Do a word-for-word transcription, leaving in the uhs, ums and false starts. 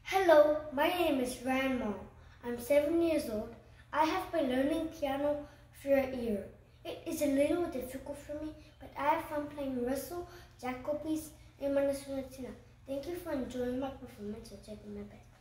Hello, my name is Ryan Mao. I'm seven years old. I have been learning piano for a year. It is a little difficult for me, but I have fun playing Russell, Jacobi's, and Sonatine. Thank you for enjoying my performance at Jaeyoon.